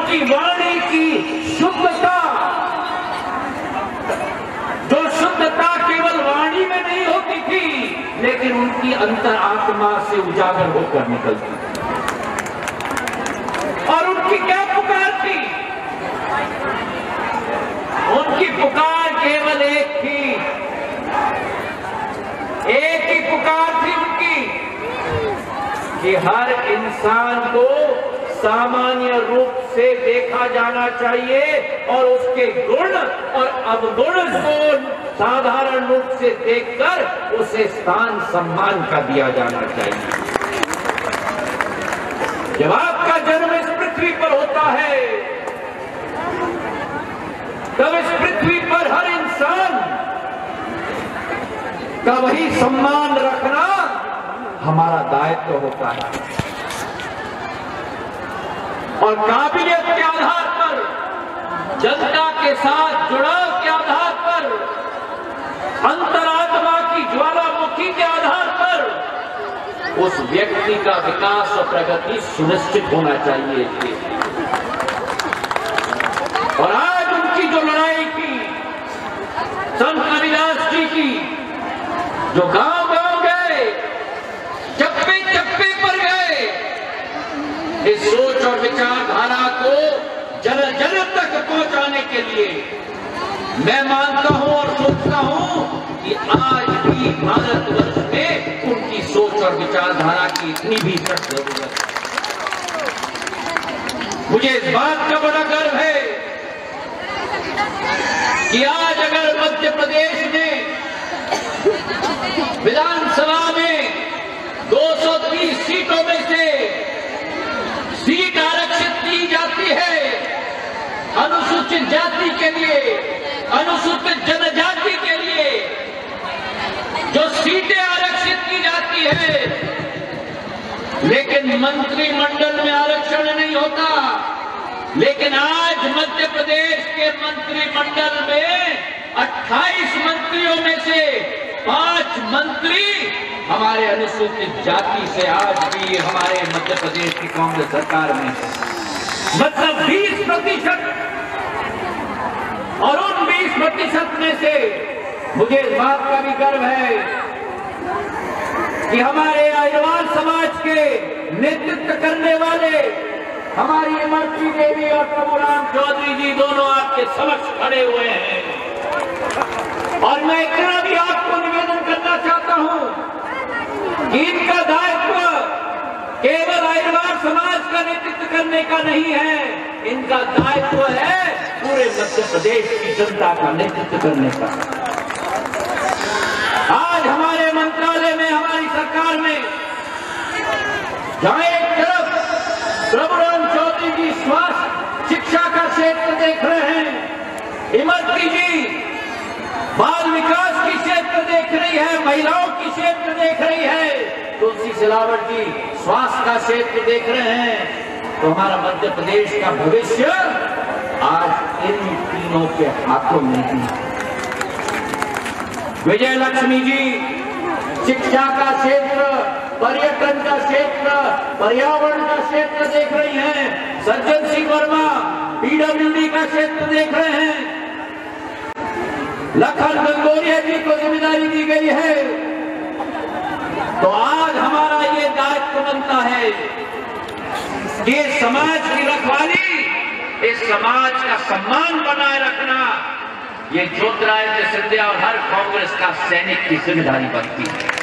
उनकी वाणी की शुद्धता, जो शुद्धता केवल वाणी में नहीं होती थी, लेकिन उनकी अंतर आत्मा से उजागर होकर निकलती थी। और उनकी क्या पुकार थी? उनकी पुकार केवल एक थी, एक ही पुकार थी उनकी कि हर इंसान को सामान्य रूप से देखा जाना चाहिए और उसके गुण और अवगुण को साधारण रूप से देखकर उसे स्थान सम्मान का दिया जाना चाहिए। जब आपका जन्म इस पृथ्वी पर होता है, तब इस पृथ्वी पर हर इंसान का वही सम्मान रखना हमारा दायित्व होता है। और काबिलियत के आधार पर, जनता के साथ जुड़ाव के आधार पर, अंतरात्मा की ज्वालामुखी के आधार पर उस व्यक्ति का विकास और प्रगति सुनिश्चित होना चाहिए। और आज उनकी जो लड़ाई की, संत रविदास जी की, जो गांव गांव गए, चप्पे चप्पे पर गए, इस सोच और विचारधारा को जन जन तक पहुंचाने के लिए मैं मानता हूं और सोचता हूं कि आज भी भारतवर्ष में उनकी सोच और विचारधारा की इतनी भी सख्त जरूरत है। मुझे इस बात का बड़ा गर्व है कि आज अगर मध्य प्रदेश में विधानसभा में 230 सीटों में से सीट आरक्षित की जाती है अनुसूचित जाति के लिए, अनुसूचित जनजाति के लिए जो सीटें आरक्षित की जाती है, लेकिन मंत्रिमंडल में आरक्षण नहीं होता। लेकिन आज मध्य प्रदेश के मंत्रिमंडल में 28 मंत्रियों में से 5 मंत्री हमारे अनुसूचित जाति से आज भी हमारे मध्य प्रदेश की कांग्रेस सरकार में है। मतलब 20%। और उन 20% में से मुझे इस बात का भी गर्व है कि हमारे अहिरवार समाज के नेतृत्व करने वाले हमारी इमरती देवी और प्रभुराम चौधरी जी दोनों आपके समक्ष खड़े हुए हैं। और मैं इतना भी आपको निवेदन करना चाहता हूं कि इनका दायित्व केवल अहिरवार समाज का नेतृत्व करने का नहीं है, इनका दायित्व है पूरे मध्य प्रदेश की जनता का नेतृत्व करने का। आज हमारे मंत्रालय में, हमारी सरकार में, जहां एक तरफ प्रभुराम चौधरी जी स्वास्थ्य शिक्षा का क्षेत्र देख रहे हैं, इमरती जी बाल विकास की क्षेत्र देख रही है, महिलाओं की क्षेत्र देख रही है, तुलसी सिलावट जी स्वास्थ्य का क्षेत्र देख रहे हैं, तो हमारा मध्य प्रदेश का भविष्य आज इन तीनों के हाथों में है। विजय लक्ष्मी जी शिक्षा का क्षेत्र, पर्यटन का क्षेत्र, पर्यावरण का क्षेत्र देख रही हैं, सज्जन सिंह वर्मा पीडब्ल्यूडी का क्षेत्र देख रहे हैं, लखन गंगोरिया जी को जिम्मेदारी दी गई है। तो आज हमारा ये दायित्व बनता है कि समाज की रखवाली, इस समाज का सम्मान बनाए रखना, ये ज्योतिरादित्य सिंधिया और हर कांग्रेस का सैनिक की जिम्मेदारी बनती है।